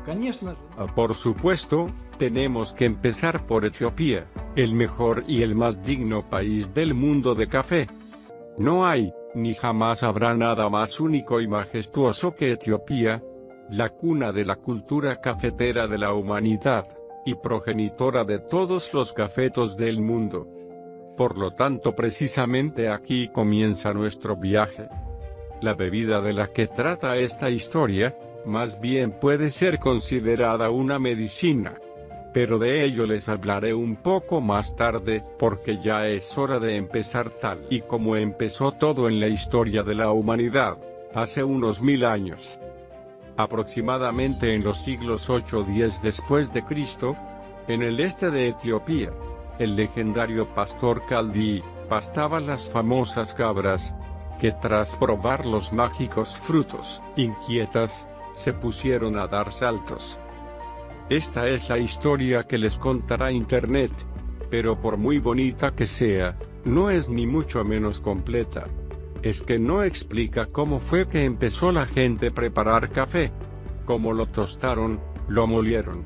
Por supuesto, tenemos que empezar por Etiopía, el mejor y el más digno país del mundo de café. No hay, ni jamás habrá nada más único y majestuoso que Etiopía, la cuna de la cultura cafetera de la humanidad, y progenitora de todos los cafetos del mundo. Por lo tanto, precisamente aquí comienza nuestro viaje. La bebida de la que trata esta historia, más bien puede ser considerada una medicina. Pero de ello les hablaré un poco más tarde, porque ya es hora de empezar tal y como empezó todo en la historia de la humanidad, hace unos 1000 años. Aproximadamente en los siglos 8-10 después de Cristo, en el este de Etiopía, el legendario pastor Kaldi pastaba las famosas cabras, que tras probar los mágicos frutos, inquietas, se pusieron a dar saltos. Esta es la historia que les contará Internet, pero por muy bonita que sea, no es ni mucho menos completa. Es que no explica cómo fue que empezó la gente a preparar café, cómo lo tostaron, lo molieron.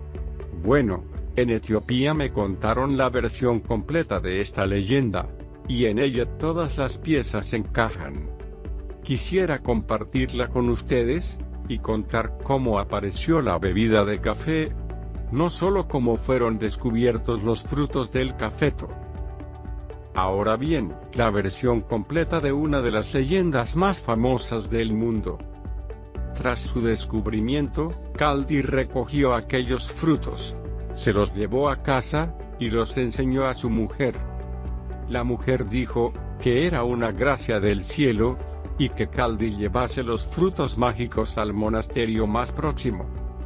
Bueno, en Etiopía me contaron la versión completa de esta leyenda, y en ella todas las piezas encajan. Quisiera compartirla con ustedes, y contar cómo apareció la bebida de café, no solo cómo fueron descubiertos los frutos del cafeto. Ahora bien, la versión completa de una de las leyendas más famosas del mundo. Tras su descubrimiento, Kaldi recogió aquellos frutos, se los llevó a casa, y los enseñó a su mujer. La mujer dijo que era una gracia del cielo, y que Kaldi llevase los frutos mágicos al monasterio más próximo.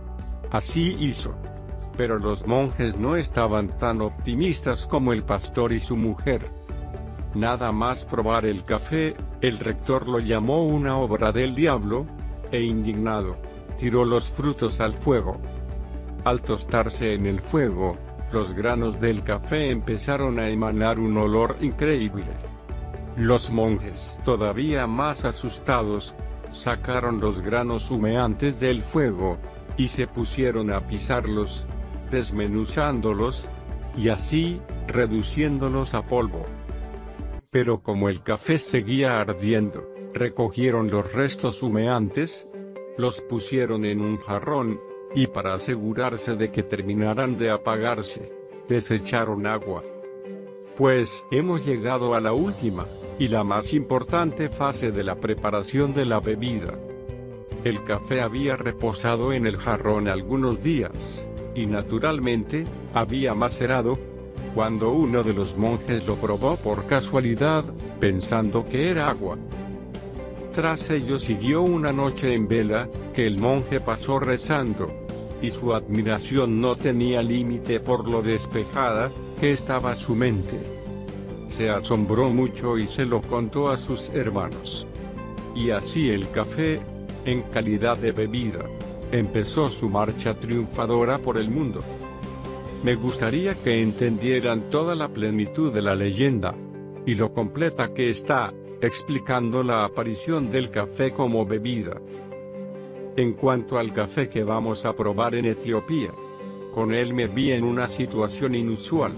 Así hizo. Pero los monjes no estaban tan optimistas como el pastor y su mujer. Nada más probar el café, el rector lo llamó una obra del diablo, e indignado, tiró los frutos al fuego. Al tostarse en el fuego, los granos del café empezaron a emanar un olor increíble. Los monjes, todavía más asustados, sacaron los granos humeantes del fuego, y se pusieron a pisarlos, desmenuzándolos, y así, reduciéndolos a polvo. Pero como el café seguía ardiendo, recogieron los restos humeantes, los pusieron en un jarrón, y para asegurarse de que terminaran de apagarse, les echaron agua. Pues hemos llegado a la última, y la más importante fase de la preparación de la bebida. El café había reposado en el jarrón algunos días, y naturalmente, había macerado, cuando uno de los monjes lo probó por casualidad, pensando que era agua. Tras ello siguió una noche en vela, que el monje pasó rezando, y su admiración no tenía límite por lo despejada que estaba su mente. Se asombró mucho y se lo contó a sus hermanos. Y así el café, en calidad de bebida, empezó su marcha triunfadora por el mundo. Me gustaría que entendieran toda la plenitud de la leyenda, y lo completa que está, explicando la aparición del café como bebida. En cuanto al café que vamos a probar en Etiopía, con él me vi en una situación inusual.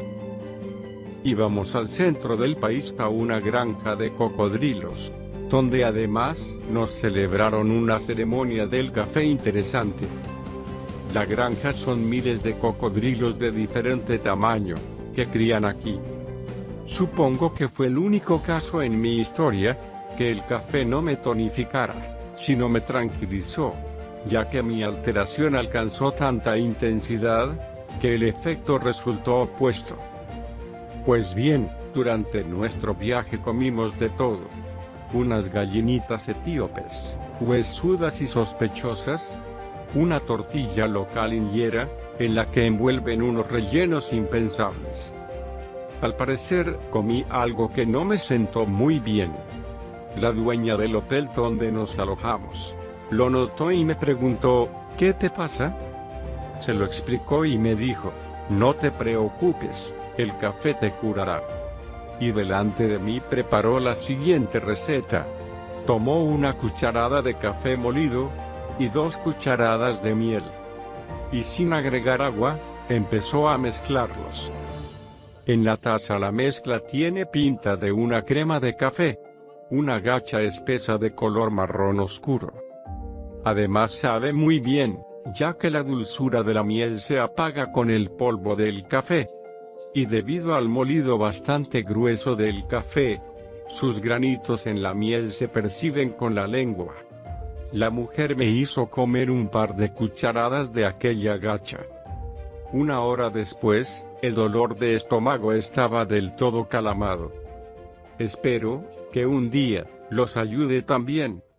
Íbamos al centro del país a una granja de cocodrilos, donde además nos celebraron una ceremonia del café interesante. La granja son miles de cocodrilos de diferente tamaño, que crían aquí. Supongo que fue el único caso en mi historia, que el café no me tonificara, sino me tranquilizó, ya que mi alteración alcanzó tanta intensidad, que el efecto resultó opuesto. Pues bien, durante nuestro viaje comimos de todo. Unas gallinitas etíopes, huesudas y sospechosas, una tortilla local indiera, en la que envuelven unos rellenos impensables. Al parecer, comí algo que no me sentó muy bien. La dueña del hotel donde nos alojamos, lo notó y me preguntó, ¿qué te pasa? Se lo explicó y me dijo, no te preocupes, el café te curará. Y delante de mí preparó la siguiente receta. Tomó una cucharada de café molido, y 2 cucharadas de miel. y sin agregar agua, empezó a mezclarlos. En la taza la mezcla tiene pinta de una crema de café, una gacha espesa de color marrón oscuro. Además sabe muy bien, ya que la dulzura de la miel se apaga con el polvo del café. Y debido al molido bastante grueso del café, sus granitos en la miel se perciben con la lengua. La mujer me hizo comer un par de cucharadas de aquella gacha. Una hora después, el dolor de estómago estaba del todo calmado. Espero que un día los ayude también.